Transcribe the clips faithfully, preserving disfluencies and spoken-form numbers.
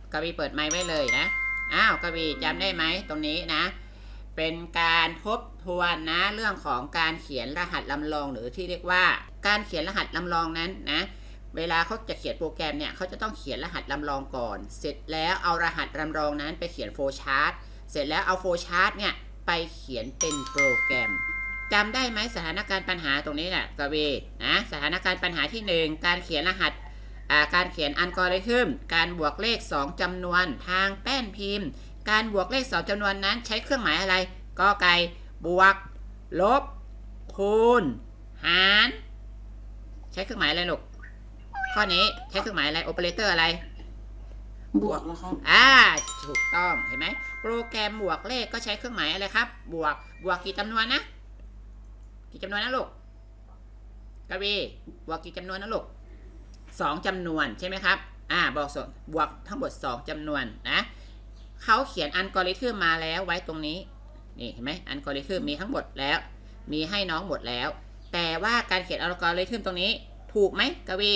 กวีเปิดไมค์ไว้เลยนะอ้าวกวีจำได้ไหมตรงนี้นะเป็นการทบทวนนะเรื่องของการเขียนรหัสลำลองหรือที่เรียกว่าการเขียนรหัสลำลองนั้นนะเวลาเขาจะเขียนโปรแกรมเนี่ยเขาจะต้องเขียนรหัสลำลองก่อนเสร็จแล้วเอารหัสลำลองนั้นไปเขียนโฟล์ชาร์ตเสร็จแล้วเอาโฟล์ชาร์ตเนี่ยไปเขียนเป็นโปรแกรมจำได้ไหมสถานการณ์ปัญหาตรงนี้แหละกวีนะสถานการณ์ปัญหาที่หนึ่งการเขียนรหัสการเขียนอัลกอริทึมการบวกเลขสองจำนวนทางแป้นพิมพ์การบวกเลขสองจำนวนนั้นใช้เครื่องหมายอะไรกอไก่บวกลบคูณหารใช้เครื่องหมายอะไรลูกข้อนี้ใช้เครื่องหมายอะไรโอเปอเรเตอร์อะไรบวกนะครับอ่าถูกต้องเห็นไหมโปรแกรมบวกเลขก็ใช้เครื่องหมายอะไรครับบวกบวกกี่จำนวนนะกี่จำนวนนะลูกกวีบวกกี่จำนวนนะลูกสองจำนวนใช่ไหมครับอ่าบอกส่วนบวกทั้งหมดสองจำนวนนะเขาเขียนอัลกอริทึมมาแล้วไว้ตรงนี้นี่เห็นไหมอัลกอริทึมมีทั้งหมดแล้วมีให้น้องหมดแล้วแต่ว่าการเขียนอัลกอริทึมตรงนี้ถูกไหมกวี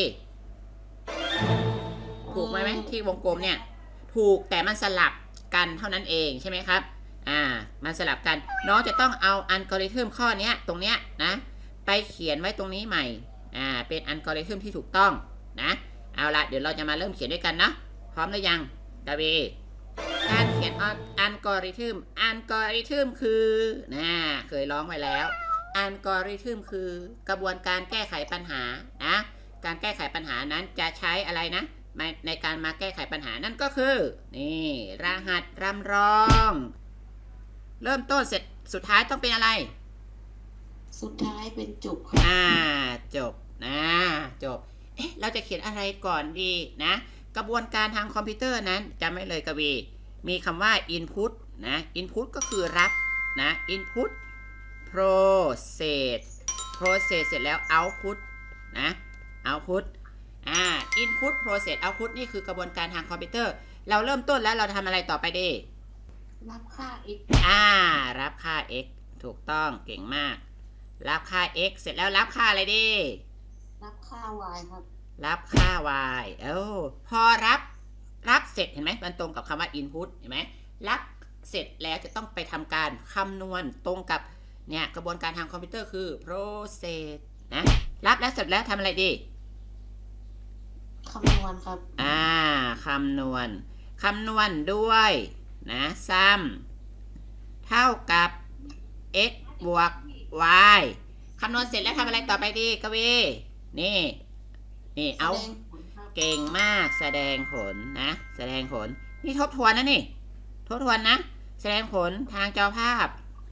ถูกไหมไหมที่วงกลมเนี่ยถูกแต่มันสลับกันเท่านั้นเองใช่ไหมครับอ่ามันสลับกันน้องจะต้องเอาอัลกอริทึมข้อนี้ตรงเนี้ยนะไปเขียนไว้ตรงนี้ใหม่อ่าเป็นอัลกอริทึมที่ถูกต้องนะเอาละเดี๋ยวเราจะมาเริ่มเขียนด้วยกันนะพร้อมหรือยังกวีการเขียนอัลกอริทึมอัลกอริทึมคือนะเคยร้องไว้แล้วอัลกอริทึมคือกระบวนการแก้ไขปัญหานะการแก้ไขปัญหานั้นจะใช้อะไรนะในการมาแก้ไขปัญหานั่นก็คือนี่รหัสรำรองเริ่มต้นเสร็จสุดท้ายต้องเป็นอะไรสุดท้ายเป็นจบอ่าจบนะจบเอ๊ะเราจะเขียนอะไรก่อนดีนะกระบวนการทางคอมพิวเตอร์นั้นจำไว้เลยกวีมีคำว่า input นะ input ก็คือรับนะ input process process เสร็จแล้ว output นะ output อ่า input process output นี่คือกระบวนการทางคอมพิวเตอร์เราเริ่มต้นแล้วเราทำอะไรต่อไปดีรับค่า x อ่ารับค่า x ถูกต้องเก่งมากรับค่า x เสร็จแล้วรับค่าอะไรดีรับค่า y ครับรับค่า y เอ้าพอรับรับเสร็จเห็นไหมมันตรงกับคำว่า input เห็นไหมรับเสร็จแล้วจะต้องไปทำการคำนวณตรงกับเนี่ยกระบวนการทางคอมพิวเตอร์คือ process นะรับแล้วเสร็จแล้วทำอะไรดีคำนวณครับอ่าคำนวณคำนวณด้วยนะซ้ำเท่ากับ x บวก y คำนวณเสร็จแล้วทำอะไรต่อไปดีกวีนี่นี่เอาเก่งมากแสดงผลนะแสดงผลนี่ทบทวนนะนี่ทบทวนนะแสดงผลทางจอภาพ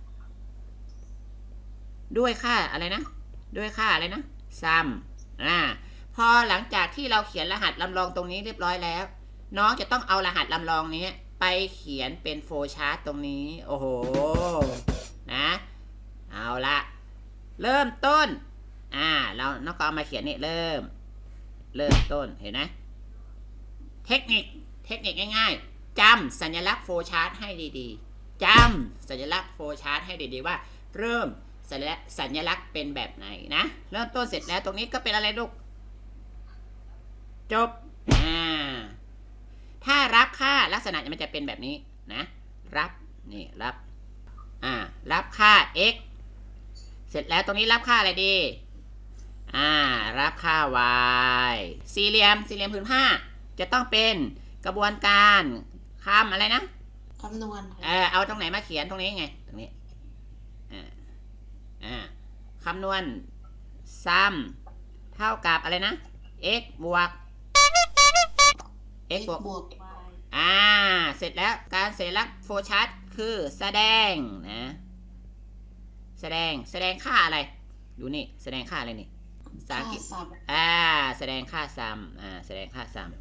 ด้วยค่าอะไรนะด้วยค่าอะไรนะซัมอ่าพอหลังจากที่เราเขียนรหัสลำลองตรงนี้เรียบร้อยแล้วน้องจะต้องเอารหัสลำลองนี้ไปเขียนเป็นโฟล์ชาร์ตตรงนี้โอ้โหนะเอาละเริ่มต้นอ่าเราน้องก็เอามาเขียนนี่เริ่มเริ่มต้นเห็นไหมเทคนิคเทคนิคง่ายๆจำสัญลักษณ์โฟล์ชาร์ตให้ดีๆจำสัญลักษณ์โฟล์ชาร์ตให้ดีๆว่าเริ่มสัญลักษณ์สัญลักษณ์เป็นแบบไหนนะเริ่มต้นเสร็จแล้วตรงนี้ก็เป็นอะไรลูกจบอ่าถ้ารับค่าลักษณะมันจะเป็นแบบนี้นะรับนี่รับอ่ารับค่า x เสร็จแล้วตรงนี้รับค่าอะไรดีอ่ารับค่า y สี่เหลี่ยมสี่เหลี่ยมผืนผ้าจะต้องเป็นกระบวนการคำอะไรนะคำนวณเออเอาตรงไหนมาเขียนตรงนี้ไงตรงนี้อ่าอ่าคำนวณซ้ำเท่ากับอะไรนะ x บวก x บวกบวก y อ่าเสร็จแล้วการสัญลักษณ์โฟล์ชาร์ตคือแสดงนะแสดงแสดงค่าอะไรดูนี่แสดงค่าอะไรนี่ภาษาอังกฤษอ่าแสดงค่าซัมอ่าแสดงค่าซัม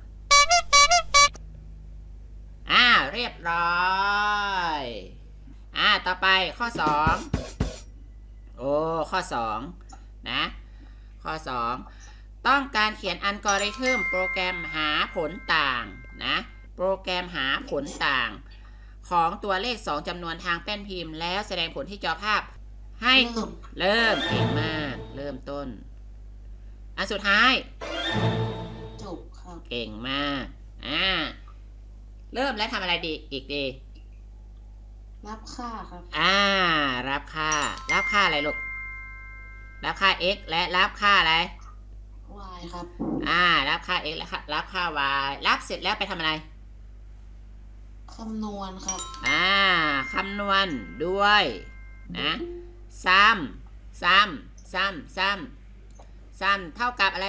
อ่าเรียบร้อยอ่าต่อไปข้อสองโอ้ข้อสองนะข้อสองต้องการเขียนอัลกอริทึมโปรแกรมหาผลต่างนะโปรแกรมหาผลต่างของตัวเลขสองจำนวนทางแป้นพิมพ์แล้วแสดงผลที่จอภาพให้เริ่มเก่งมากเริ่มต้นอันสุดท้ายจบครับเก่งมากอ่าเริ่มแล้วทำอะไรดีอีกดีรับค่าครับอ่า รับค่า รับค่าอะไรลูก รับค่า x และรับค่าอะไร y ครับอ่า รับค่า x และรับค่า y รับเสร็จแล้วไปทำอะไรคำนวณครับอ่า คำนวณด้วยนะซ้ำซ้ำซ้ำซ้ำซ้ำเท่ากับอะไร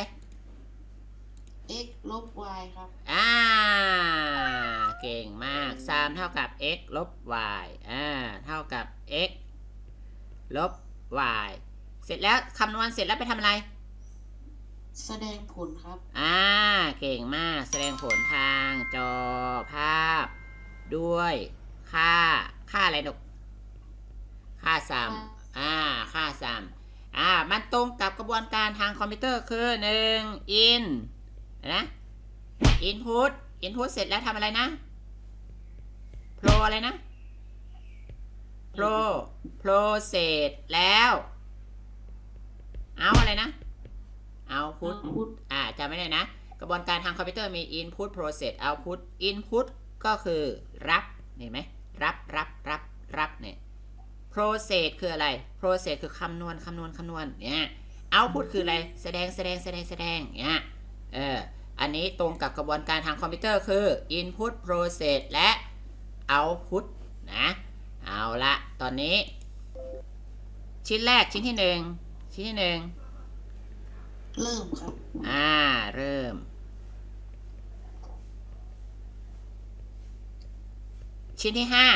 x ลบ y ครับอ่า เก่งมากซ้ำเท่ากับ x ลบ y อ่า เท่ากับ x ลบ y เสร็จแล้วคำนวณเสร็จแล้วไปทำอะไรแสดงผลครับอ่า เก่งมาก แสดงผลทางจอภาพ ด้วยค่า ค่าอะไรลูก ค่าซ้ำอ่า ค่าซ้ำอ่า มันตรงกับกระบวนการทางคอมพิวเตอร์คือหนึ่ง in นะ input input เสร็จแล้วทำอะไรนะ pro อะไรนะ pro process แล้ว เอาอะไรนะ output output อ่าจำไม่ได้นะ กระบวนการทางคอมพิวเตอร์มี input process output input ก็คือรับเห็นไหมรับรับรับรับเนี่ย process คืออะไร process คือคำนวณคำนวณคำนวณเนี่ย output คืออะไรแสดงแสดงแสดงแสดงเนี่ยเอออันนี้ตรงกับกระบวนการทางคอมพิวเตอร์คือ input process และ output นะเอาละตอนนี้ ชิ้นแรกชิ้นที่หนึ่งชิ้นที่หนึ่งเริ่มครับอ่า เริ่ม ชิ้นที่ห้า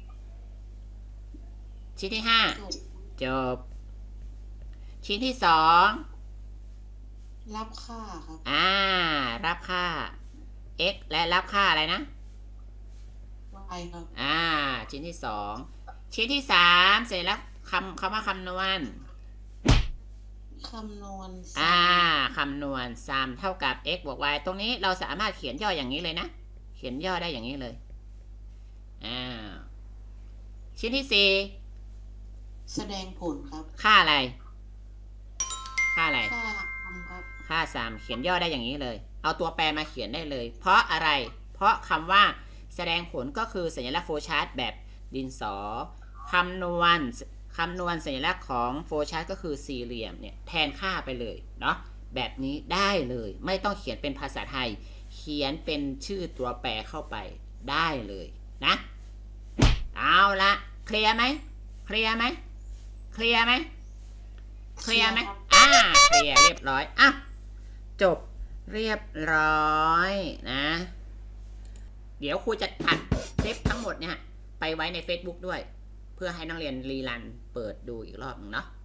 ชิ้นที่ห้าจบจบ ชิ้นที่สองรับค่าครับอ่า รับค่า x และรับค่าอะไรนะ y ครับอ่า ชิ้นที่สองชิ้นที่สามเสร็จแล้วคำคำว่าคำนวณคำนวณอ่า คำนวณ sum เท่ากับ x บวก y ตรงนี้เราสามารถเขียนย่ออย่างนี้เลยนะ เขียนย่อได้อย่างนี้เลย อ่า ชิ้นที่สี่แสดงผลครับค่าอะไร ค่าอะไรค่าคำครับค่า sum เขียนย่อได้อย่างนี้เลย เอาตัวแปรมาเขียนได้เลย เพราะอะไร เพราะคำว่าแสดงผลก็คือสัญลักษณ์โฟล์ชาร์ตแบบดินสอ คำนวณคำนวณสัญลักษณ์ของโฟล์ชาร์ตก็คือสี่เหลี่ยมเนี่ยแทนค่าไปเลยเนาะแบบนี้ได้เลยไม่ต้องเขียนเป็นภาษาไทย เขียนเป็นชื่อตัวแปรเข้าไปได้เลยนะเอาละเคลียร์ไหมเคลียร์ไหมเคลียร์ไหมเคลียร์ไหมอ่าเคลียร์เรียบร้อยอ่ะจบเรียบร้อยนะเดี๋ยวครูจะอัดคลิปทั้งหมดเนี่ยไปไว้ใน Facebook ด้วยเพื่อให้นักเรียนรีรันเปิดดูอีกรอบหนึ่งเนาะ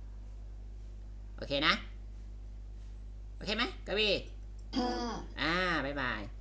โอเคนะโอเคไหมกวีค่ะอ่าบ๊ายบาย